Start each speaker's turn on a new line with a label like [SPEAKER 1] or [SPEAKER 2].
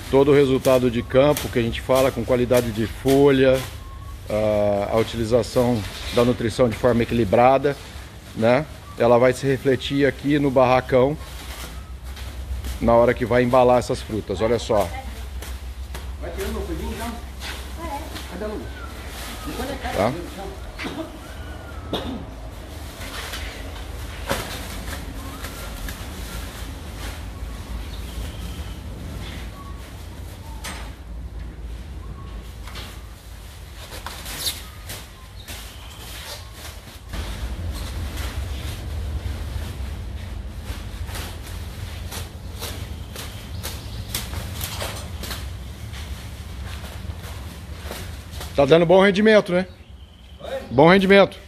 [SPEAKER 1] todo o resultado de campo que a gente fala, com qualidade de folha, a utilização da nutrição de forma equilibrada, né? Ela vai se refletir aqui no barracão na hora que vai embalar essas frutas. Olha só.
[SPEAKER 2] Vai tirando meu pudim então? Cadê um?
[SPEAKER 1] Tá? Tá dando bom rendimento, né? Bom rendimento.